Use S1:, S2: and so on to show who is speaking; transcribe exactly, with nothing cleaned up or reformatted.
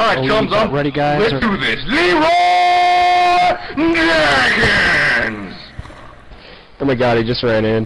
S1: Alright,
S2: Oh,
S1: thumbs up.
S2: ready, guys?
S1: Let's
S2: or...
S1: do this. Leroy Jenkins!
S3: Oh my god, he just ran in.